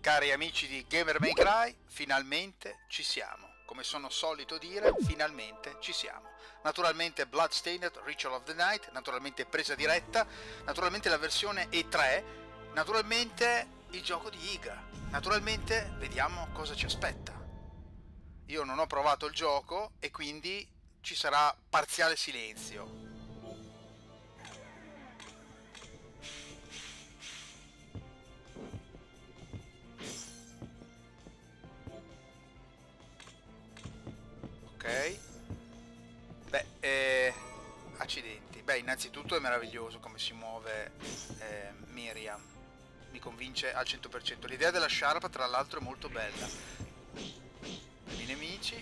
Cari amici di Gamer May Cry, finalmente ci siamo. Come sono solito dire, finalmente ci siamo. Naturalmente Bloodstained Ritual of the Night, naturalmente presa diretta, naturalmente la versione E3, naturalmente il gioco di Iga. Naturalmente vediamo cosa ci aspetta. Io non ho provato il gioco e quindi ci sarà parziale silenzio. Ok. Beh, accidenti. Beh, innanzitutto è meraviglioso come si muove Miriam. Mi convince al 100%. L'idea della sciarpa, tra l'altro, è molto bella. I nemici.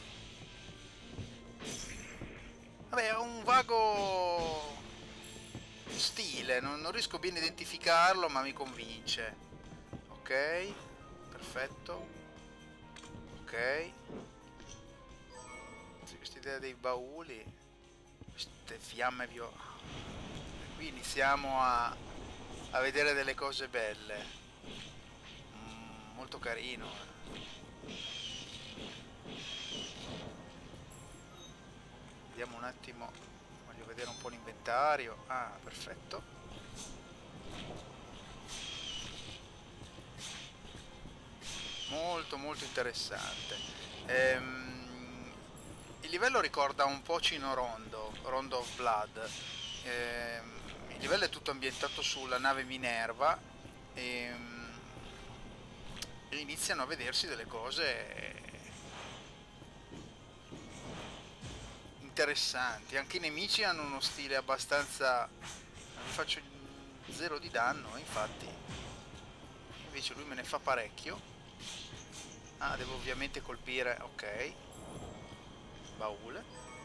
Vabbè, ha un vago stile, non riesco bene a identificarlo, ma mi convince. Ok, perfetto. Ok. Questa idea dei bauli, queste fiamme viola. Qui iniziamo a vedere delle cose belle. Molto carino. Vediamo un attimo, voglio vedere un po' l'inventario. Ah, perfetto. Molto molto interessante. Il livello ricorda un po' Cino Rondo, Rondo of Blood. Il livello è tutto ambientato sulla nave Minerva e iniziano a vedersi delle cose interessanti. Anche i nemici hanno uno stile abbastanza... vi faccio 0 di danno, infatti. Invece lui me ne fa parecchio. Ah, devo ovviamente colpire... ok. Baule.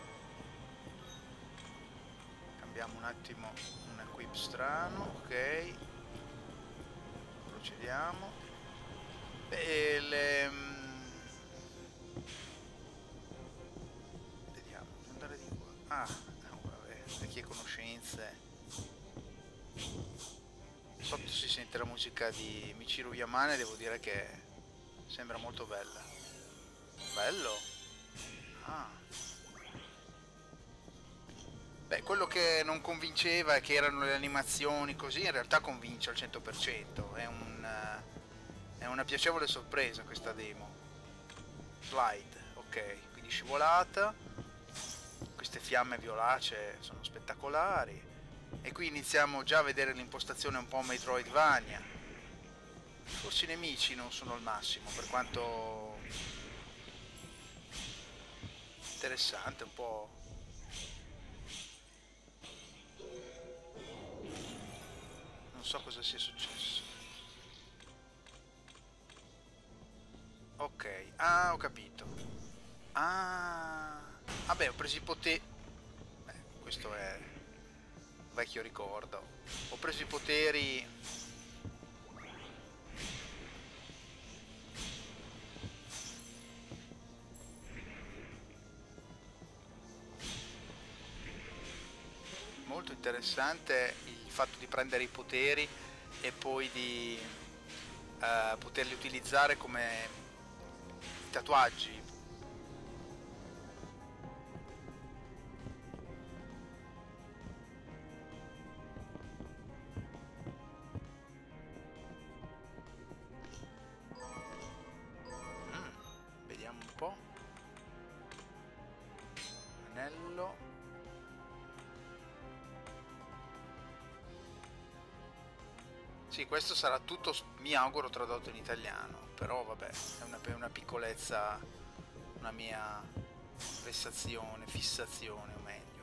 Cambiamo un attimo un equip strano, ok. Procediamo. Beh, vediamo, devo andare di qua. Ah, no, vabbè, vecchie conoscenze. Sotto si sente la musica di Michiru Yamane, devo dire che sembra molto bella. Bello. Ah. Beh, quello che non convinceva è che erano le animazioni così, in realtà convince al 100%, è una piacevole sorpresa questa demo. Slide, ok, quindi scivolata, queste fiamme violacee sono spettacolari, e qui iniziamo già a vedere l'impostazione un po' Metroidvania. Forse i nemici non sono il massimo, per quanto interessante, un po'... non so cosa sia successo. Ok, ah, ho capito. Ah, vabbè, ho preso i poteri. Questo è un vecchio ricordo. Ho preso i poteri. Molto interessante il fatto di prendere i poteri e poi di poterli utilizzare come tatuaggi. Vediamo un po'. Anello. Sì, questo sarà tutto, mi auguro, tradotto in italiano, però vabbè, è una piccolezza, una mia vessazione, fissazione, o meglio.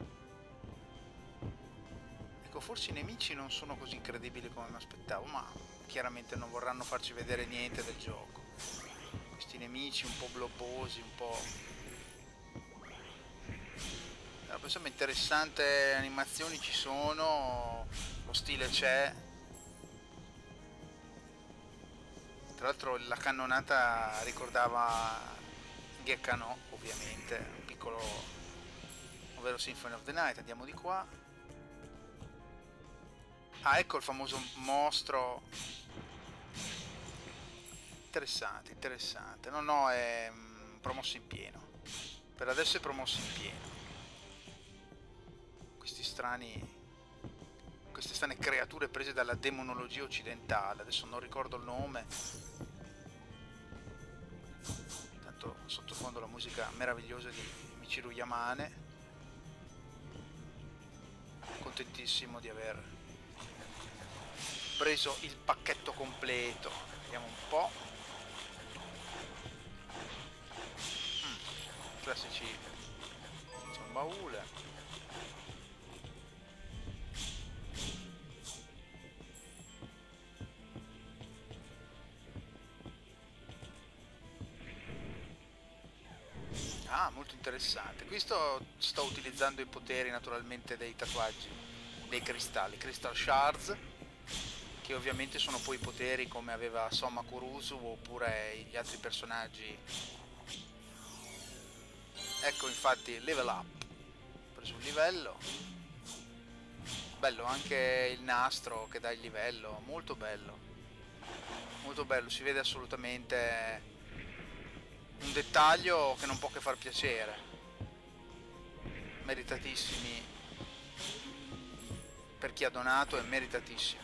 Ecco, forse i nemici non sono così incredibili come mi aspettavo, ma chiaramente non vorranno farci vedere niente del gioco. Questi nemici un po' blobbosi, un po'... insomma, interessante, animazioni ci sono, lo stile c'è. Tra l'altro la cannonata ricordava Gekkano, ovviamente, un piccolo, ovvero Symphony of the Night. Andiamo di qua. Ah, ecco il famoso mostro interessante, interessante. No, no, è promosso in pieno. Per adesso è promosso in pieno. Questi strani... Queste strane creature prese dalla demonologia occidentale. Adesso non ricordo il nome. Intanto sottofondo la musica meravigliosa di Michiru Yamane. Contentissimo di aver preso il pacchetto completo. Vediamo un po'. Classici. C'è un baule. Ah, molto interessante. Qui sto utilizzando i poteri naturalmente dei tatuaggi, dei cristalli, Crystal Shards, che ovviamente sono poi poteri come aveva Soma Kurusu oppure gli altri personaggi. Ecco, infatti, level up. Ho preso un livello. Bello anche il nastro che dà il livello, molto bello. Molto bello, si vede assolutamente un dettaglio che non può che far piacere. Meritatissimi per chi ha donato, è meritatissimo.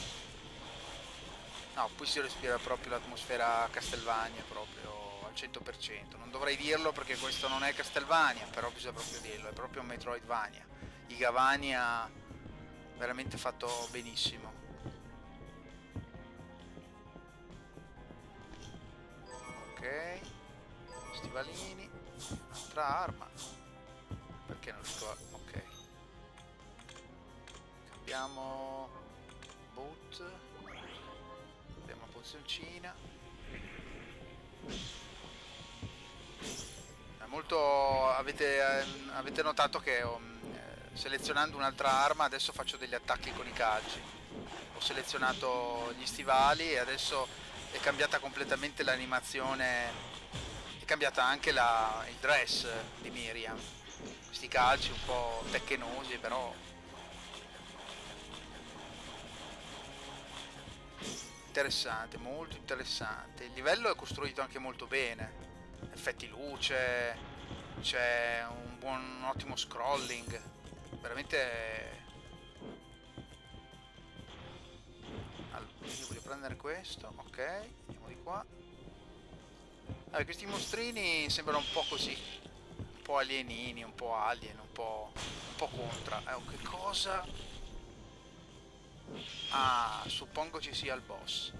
No, qui si respira proprio l'atmosfera Castlevania, proprio al 100%. Non dovrei dirlo perché questo non è Castlevania, però bisogna proprio dirlo, è proprio un Metroidvania. I Gavania veramente fatto benissimo. Ok, stivalini, un'altra arma. Perché non ricordo? Ok. Cambiamo boot. Abbiamo una pozioncina. È molto... avete notato che selezionando un'altra arma adesso faccio degli attacchi con i calci. Ho selezionato gli stivali e adesso è cambiata completamente l'animazione. È cambiata anche il dress di Miriam. Questi calci un po' tecchenosi, però interessante, molto interessante. Il livello è costruito anche molto bene. Effetti luce, c'è un ottimo scrolling. Veramente... Allora, io voglio prendere questo, ok, andiamo di qua. Allora, questi mostrini sembrano un po' così, un po' alienini, un po' alien, un po' contra. Che cosa? Ah, suppongo ci sia il boss.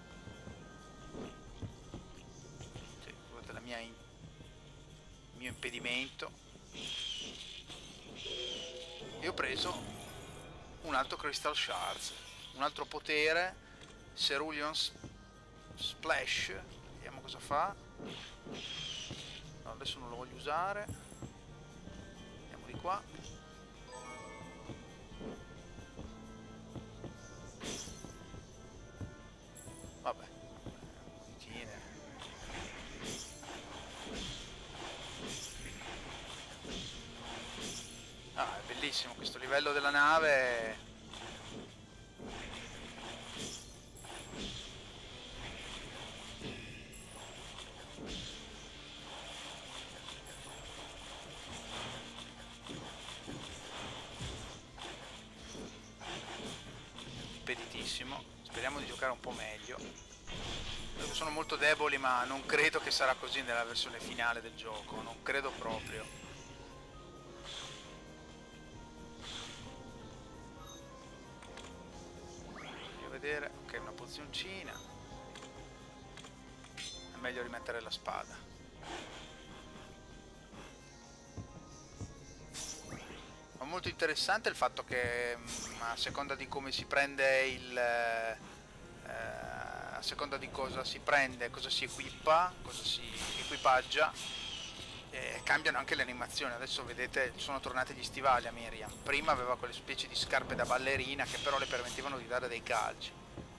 Sì, guardate il mio impedimento. E ho preso un altro Crystal Shards, un altro potere, Cerulean Splash. Vediamo cosa fa. No, adesso non lo voglio usare. Andiamo di qua. Vabbè, monettine. Ah, è bellissimo questo livello della nave. Speditissimo. Speriamo di giocare un po' meglio. Sono molto deboli, ma non credo che sarà così nella versione finale del gioco. Non credo proprio. Voglio vedere. Ok, una pozioncina. È meglio rimettere la spada. Ma molto interessante il fatto che a seconda di come si prende a seconda di cosa si prende, cosa si equipa, cosa si equipaggia, cambiano anche le animazioni. Adesso vedete, sono tornati gli stivali a Miriam. Prima aveva quelle specie di scarpe da ballerina che però le permettevano di dare dei calci.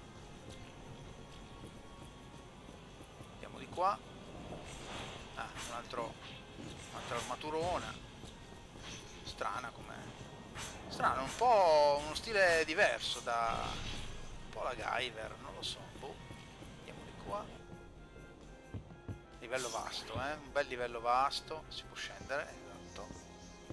Andiamo di qua. Ah, un'altra armaturona. Strana com'è. Strano, un po' uno stile diverso da... un po' la Guyver, non lo so. Boh. Andiamo di qua. Livello vasto, un bel livello vasto, si può scendere, esatto.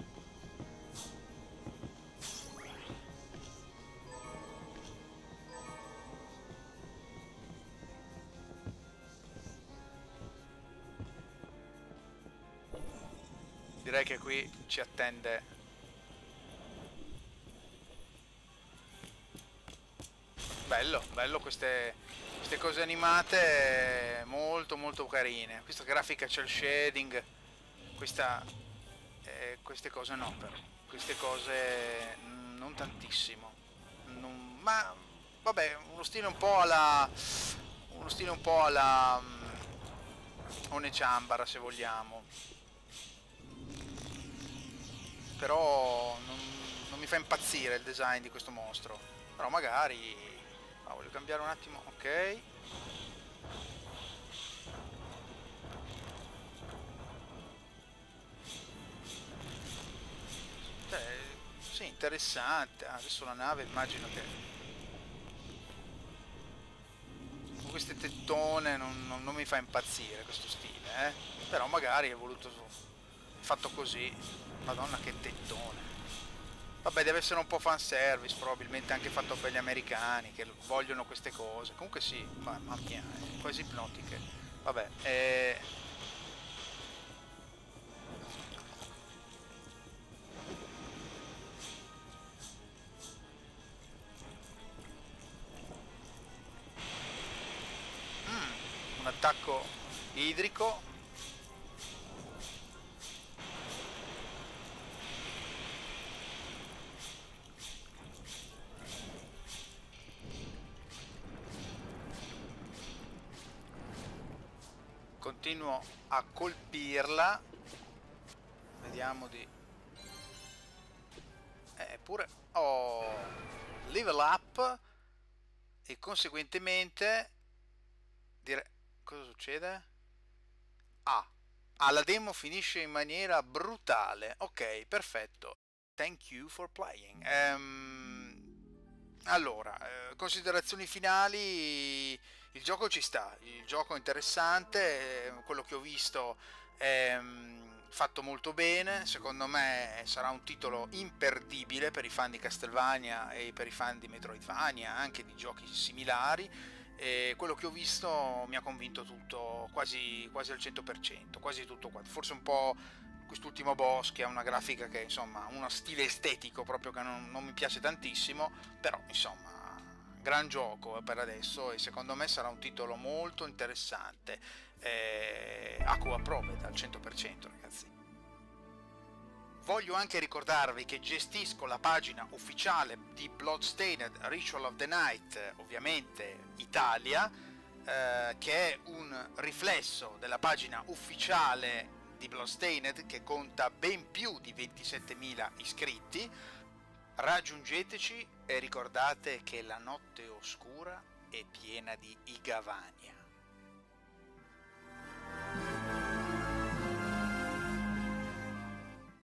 Direi che qui ci attende. Bello, bello queste cose animate, molto molto carine. Questa grafica cel shading, queste cose no però. Queste cose non tantissimo. Ma vabbè, uno stile un po' alla Onechambara se vogliamo. Però non mi fa impazzire il design di questo mostro. Però magari... voglio cambiare un attimo, ok. Sì, interessante. Adesso la nave immagino che... con queste tettone non mi fa impazzire questo stile, eh. Però magari è voluto... fatto così. Madonna che tettone. Vabbè, deve essere un po' fanservice, probabilmente anche fatto per gli americani che vogliono queste cose. Comunque sì, mamma mia, quasi ipnotiche. Vabbè, un attacco idrico. Continuo a colpirla. Vediamo di... Eppure ho level up e conseguentemente... cosa succede? La demo finisce in maniera brutale. Ok, perfetto. Thank you for playing. Allora, considerazioni finali. Il gioco ci sta, il gioco è interessante, quello che ho visto è fatto molto bene, secondo me sarà un titolo imperdibile per i fan di Castlevania e per i fan di Metroidvania, anche di giochi similari. E quello che ho visto mi ha convinto tutto, quasi al 100%, quasi tutto qua. Forse un po' quest'ultimo boss che ha una grafica che insomma uno stile estetico proprio che non mi piace tantissimo, però insomma gran gioco per adesso e secondo me sarà un titolo molto interessante. Aqua Approved al 100% ragazzi. Voglio anche ricordarvi che gestisco la pagina ufficiale di Bloodstained Ritual of the Night, ovviamente Italia, che è un riflesso della pagina ufficiale di Bloodstained che conta ben più di 27.000 iscritti. Raggiungeteci e ricordate che la notte oscura è piena di Igavania.